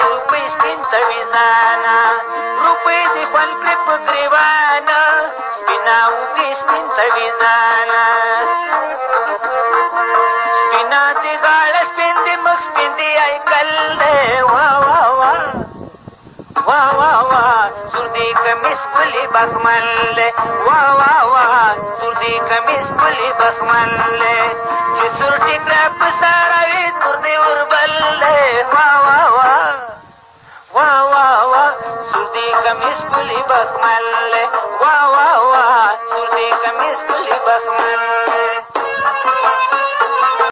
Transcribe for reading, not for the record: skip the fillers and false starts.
روپۍ سپین تویزانه روپۍ دې خوند کړې په ګریوانه سپینه اوږې سپین تویزانه سپینه دې غاړه سپین دې مخ سپین دې هیکل دی وا وا وا وا وا وا سور دې کمیس ښکلې بخمل دی وا وا وا سور دې کمیس ښکلې بخمل دی چې سور ټیکره په ساره وي تور دې وربل دی وا وا وا وا وا وا سور دې کمیس ښکلې بخمل دی وا وا وا سور دې کمیس ښکلې بخمل دی